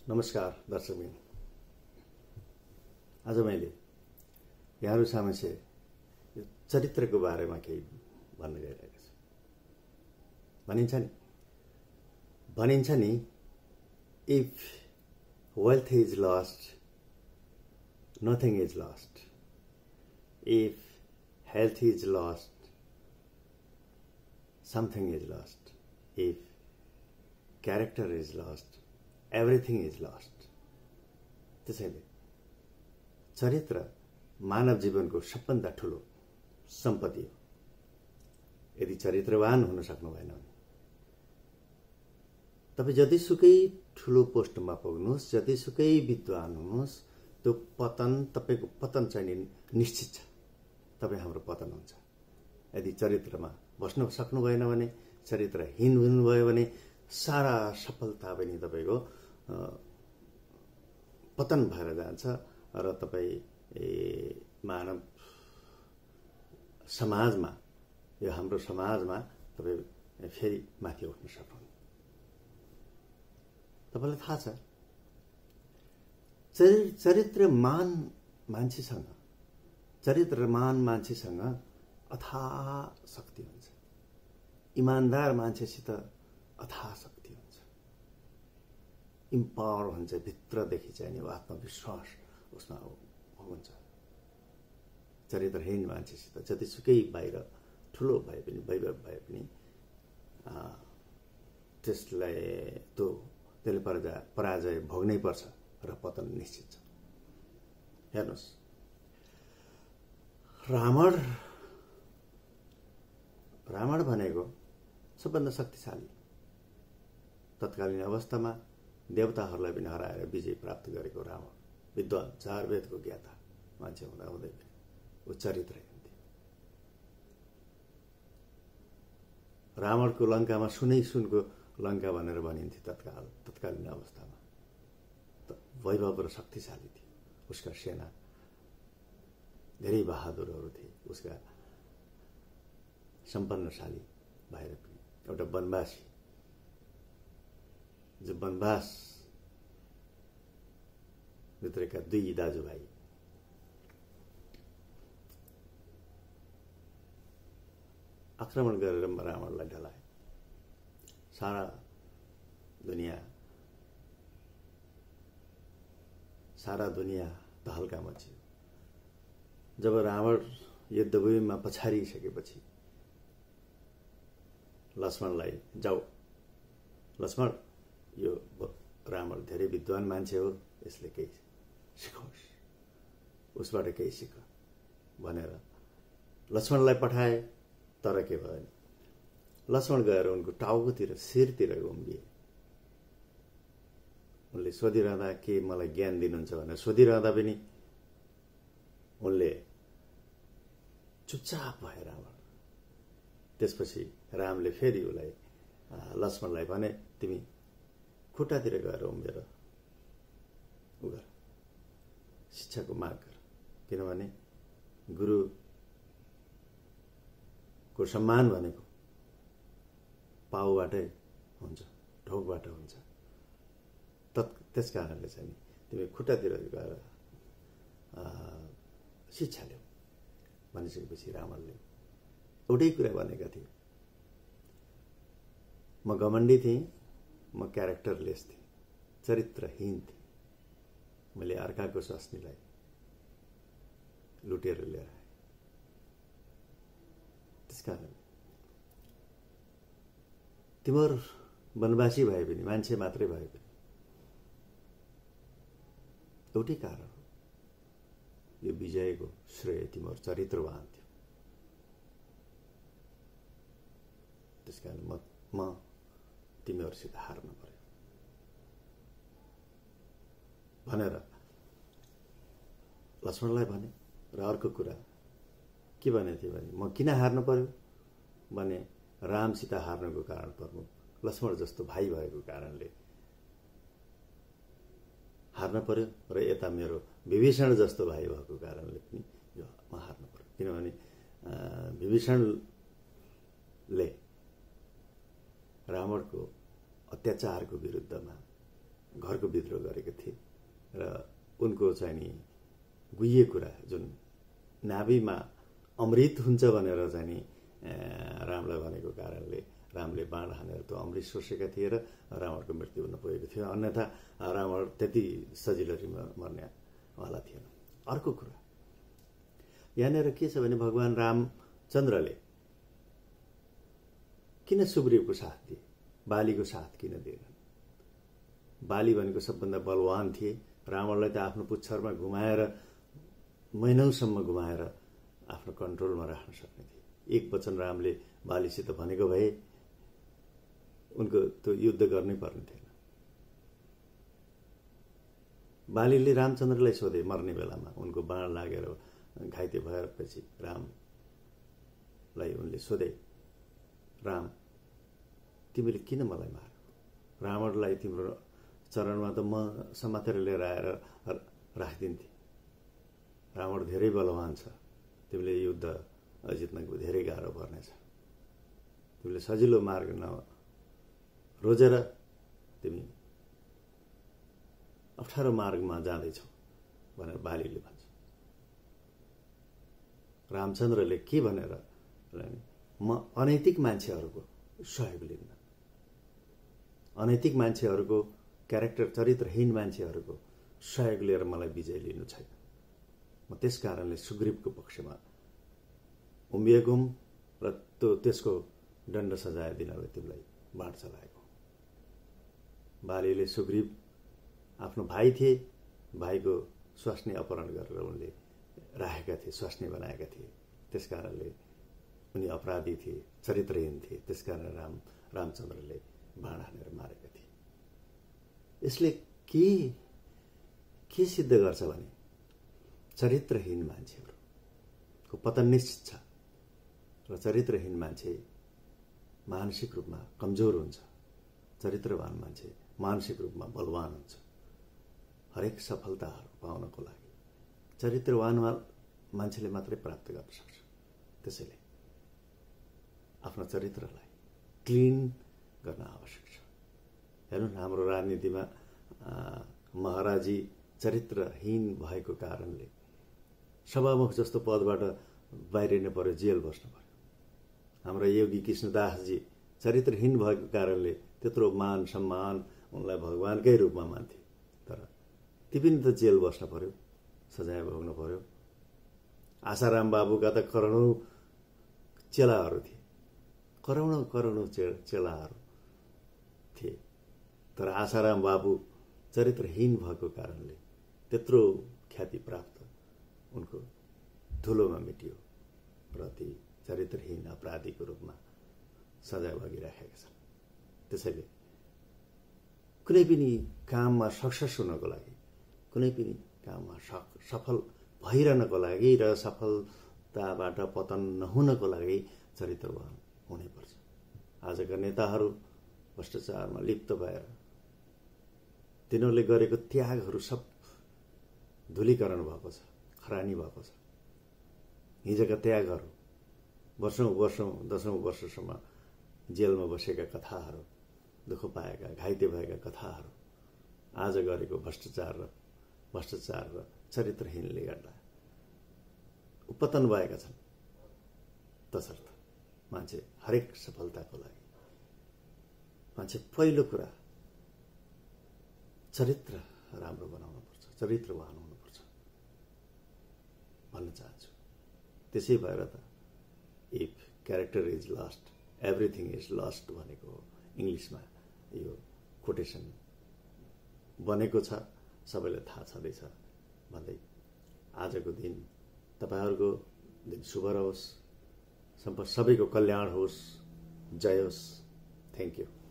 नमस्कार दर्शकबिन, आज मैले यहाँहरू सामु यो चरित्रको बारेमा केही भन्न गइरहेको छु। भनिन्छ नि if wealth is lost, nothing is lost. If health is lost, something is lost. If character is lost, everything is lost. त्यसैले चरित्र मानव जीवनको सबभन्दा ठुलो सम्पत्ति हो। यदि चरित्रवान हुन सक्नु भएन भने तपाईं जतिसुकै ठुलो पोस्टमा पुग्नुहोस्, जतिसुकै विद्वान हुनुहोस्, त्यो पतन तपाईको पतन चाहिँ निश्चित छ। तपाईँ हाम्रो पतन हुन्छ। यदि चरित्रमा बस्न सक्नु भएन भने, चरित्रहीन हुनुभयो भने सारा सफलता पनि तपाईको पतन भएर जान्छ र तपाईँ मानव समाजमा, यो हाम्रो समाजमा तपाईँ फेरि माथि उठ्न सक्नुहुन्न। तपाईलाई थाहा छ, चरित्रमान मान्छेसँग अथाह शक्ति हुन्छ। इमानदार मान्छेसित अथाह शक्ति हुन्छ। इम्पावर हुन्छ, भित्रदेखि चाहिँ आत्मविश्वास उसमा हुन्छ। चरित्रहीन मान्छेसित जतिसुकै बाहिर ठुलो भए पनि, वैभव भए पनि त्यसले पराजय भोग्नै पर्छ र पतन निश्चित छ। हेर्नुहोस्, रावण भनेको सबभन्दा शक्तिशाली, तत्कालीन अवस्थामा देवताहरूलाई पनि हराएर विजय प्राप्त गरेको रावण, विद्वान, चार वेदको ज्ञाता मान्छे हुँदा हुँदै पनि ऊ चरित्रहीन थियो। रावणको लङ्कामा सुनको लङ्का भनेर भनिन्थ्यो तत्कालीन अवस्थामा। वैभव र शक्तिशाली थियो। उसका सेना धेरै बहादुरहरू थिए। उसका सम्पन्नशाली भएर पनि एउटा वनवासी, जो वनवास भित्रका दुई दाजुभाइ आक्रमण गरेर रावणलाई ढलाए। सारा दुनिया तहल्का मच्यो। जब रावण युद्धभूमिमा पछारिसकेपछि लक्ष्मणलाई, जाऊ लक्ष्मण, यो रावण धेरै विद्वान मान्छे हो, यसले केही सिकोस्, उसबाट केही सिक भनेर लक्ष्मणलाई पठाए। तर के भयो, लक्ष्मण गएर उनको टाउकोतिर, शिरतिर उम्बिए। उनले सोधिरहँदा के मलाई ज्ञान दिनुहुन्छ भनेर सोधिरहँदा पनि उनले चुपचाप भए रावण। त्यसपछि रामले फेरि उसलाई, लक्ष्मणलाई भने, तिमी खुट्टातिर गएर उम्बेर उ गर, शिक्षाको माग गर। किनभने गुरुको सम्मान भनेको पाउबाटै हुन्छ, ढोकबाट हुन्छ। त्यस कारणले चाहिँ तिमी खुट्टातिर गएर शिक्षा ल्याऊ भनिसकेपछि रावणले एउटै कुरा भनेका थिए, म घमण्डी थिएँ, म क्यारेक्टरलेस थिएँ, चरित्रहीन थिएँ। मैले अर्काको स्वास्नीलाई लुटेर लिएर आएँ। त्यसकारण तिम्रो वनवासी भए पनि, मान्छे मात्रै भए पनि एउटै कारण हो, यो विजयको श्रेय तिम्रो चरित्रवान थियो। त्यसकारण म तिमीहरूसित हार्न पर्यो भनेर लक्ष्मणलाई भने। र अर्को कुरा के भने थियो भने, म किन हार्न पर्यो भने रामसित हार्नको कारण प्रमुख लक्ष्मण जस्तो भाइ भएको कारणले हार्न पर्यो, र यता मेरो विभीषण जस्तो भाइ भएको कारणले पनि यो म हार्न पर्यो। किनभने विभीषणले रावणको अत्याचारको विरुद्धमा घरको विद्रोह गरेको थिए र उनको चाहिँ नि गुइए कुरा जुन नाभिमा अमृत हुन्छ भनेर चाहिँ नि रामलाई भनेको कारणले रामले बाण हानेर त्यो अमृत सोसेका थिए र रावणको मृत्यु हुन पुगेको थियो। अन्यथा रावण त्यति सजिलरी मर्नेवाला थिएन। अर्को कुरा यहाँनिर के छ भने भगवान रामचन्द्रले किन सुग्रीवको साथ दिए, बालीको साथ किन दिएनन्? बाली भनेको सबभन्दा बलवान थिए। रावणलाई त आफ्नो पुच्छरमा घुमाएर महिनौसम्म घुमाएर आफ्नो कन्ट्रोलमा राख्न सक्ने थिए। एक वचन रामले बालीसित भनेको भए उनको त्यो युद्ध गर्नै पर्ने थिएन। बालीले रामचन्द्रलाई सोधे मर्ने बेलामा, उनको बाण लागेर घाइते भएपछि रामलाई उनले सोधे, राम तिमीले किन मलाई मार्यो? रावणलाई तिम्रो चरणमा त म समातेर लिएर आएर राखिदिन्थे। रावण धेरै बलवान छ, तिमीले युद्ध जित्न धेरै गाह्रो पर्नेछ। तिमीले सजिलो मार्ग रोजेर तिमी अप्ठ्यारो मार्गमा जाँदैछौ भनेर बालीले भन्छ। रामचन्द्रले के भनेर म अनैतिक मान्छेहरूको सहयोग लिन्न, अनैतिक मान्छेहरूको क्यारेक्टर चरित्रहीन मान्छेहरूको सहयोग लिएर मलाई विजय लिनु छैन। म त्यस कारणले सुग्रीवको पक्षमा उम्बिएको र त्यसको दण्ड सजाय दिनलाई तिमीलाई बाण चलाएको। बालीले सुग्रीव आफ्नो भाइ थिए, भाइको स्वास्नी अपहरण गरेर उनले राखेका थिए, स्वास्नी बनाएका थिए। त्यस कारणले उनी अपराधी थिए, चरित्रहीन थिए। त्यसकारण रामचन्द्रले बाण हानेर मारेका थिए। यसले के सिद्ध गर्छ भने चरित्रहीन मान्छेहरूको पतन निश्चित छ र चरित्रहीन मान्छे मानसिक रूपमा कमजोर हुन्छ, चरित्रवान मान्छे मानसिक रूपमा बलवान हुन्छ। हरेक सफलताहरू पाउनको लागि चरित्रवान मान्छेले मात्रै प्राप्त गर्न सक्छ। त्यसैले आफ्नो चरित्रलाई क्लिन गर्न आवश्यक छ। हेर्नु, हाम्रो राजनीतिमा महाराजी चरित्रहीन भएको कारणले सभामुख जस्तो पदबाट बाहिरिनु पर्यो, जेल बस्नु पर्यो। हाम्रा योगी कृष्णदासजी चरित्रहीन भएको कारणले त्यत्रो मान सम्मान उनलाई भगवानकै रूपमा मान्थे, तर ती पनि त जेल बस्नु पर्यो, सजाय भोग्नु पर्यो। आशाराम बाबुका त करोडौं चेलाहरू थिए, करोडौं चेलाहरू थिए, तर आशाराम बाबु चरित्रहीन भएको कारणले त्यत्रो ख्याति प्राप्त उनको धुलोमा मेटियो र ती चरित्रहीन अपराधीको रूपमा सजाय भोगिराखेका छन्। त्यसैले कुनै पनि काममा सक्सेस हुनको लागि, कुनै पनि काममा सफल भइरहनको लागि र सफलताबाट पतन नहुनको लागि चरित्रवान हुनैपर्छ। आजका नेताहरू भ्रष्टाचारमा लिप्त भएर तिनीहरूले गरेको त्यागहरू सब धुलीकरण भएको छ, खरानी भएको छ। हिजोका त्यागहरू दशौं वर्षसम्म जेलमा बसेका कथाहरू, दुःख पाएका, घाइते भएका कथाहरू आज गरेको भ्रष्टाचार र चरित्रहीनले गर्दा उपतन भएका छन्। तसर्थ मान्छे हरेक सफलताको लागि मान्छे पहिलो कुरा चरित्र राम्रो बनाउनुपर्छ, चरित्रवान हुनुपर्छ भन्न चाहन्छु। त्यसै भएर त if character is lost everything is lost भनेको इङ्ग्लिसमा यो कोटेसन बनेको छ, सबैलाई थाहा छँदैछ भन्दै आजको दिन तपाईहरूको दिन शुभ रहोस्, सबैको कल्याण होस्, जय होस्। Thank you.